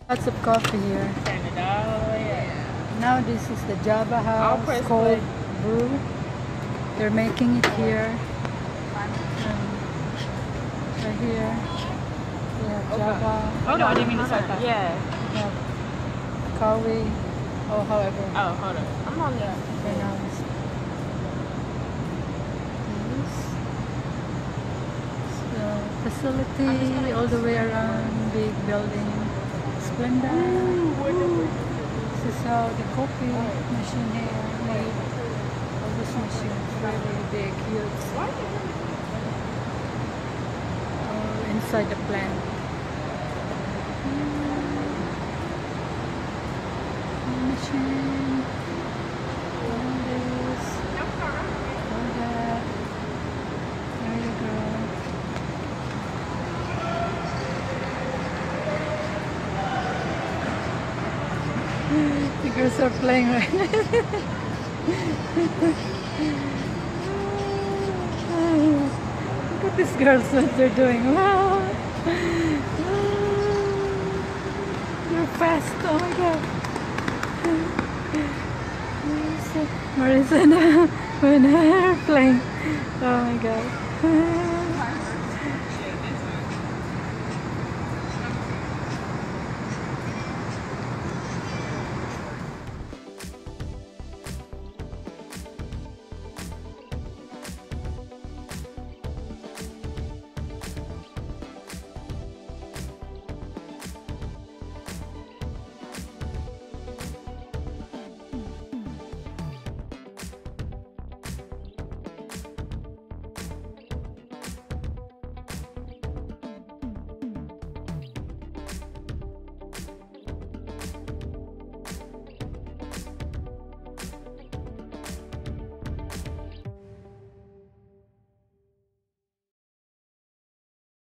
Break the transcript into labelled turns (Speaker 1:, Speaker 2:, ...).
Speaker 1: Lots of coffee here.
Speaker 2: $10.
Speaker 1: Now this is the Java
Speaker 2: I'll
Speaker 1: House
Speaker 2: press
Speaker 1: cold
Speaker 2: play.
Speaker 1: brew. They're making it here. Right here. We have Java.
Speaker 2: Oh no, I didn't mean to start that. Yeah.
Speaker 1: We have coffee. Oh, however.
Speaker 2: Oh, hold on. I'm on the
Speaker 1: Pronounced. Facility all the way around, big building. Splenda. This is how the coffee machine here made. All this machines really big, huge. Inside the plant. Machine. All this. All that. There you go. The girls are playing right now. Look at these girls, what they're doing. Wow. They're fast. Oh my god. Marissa and when they're playing. Oh my god.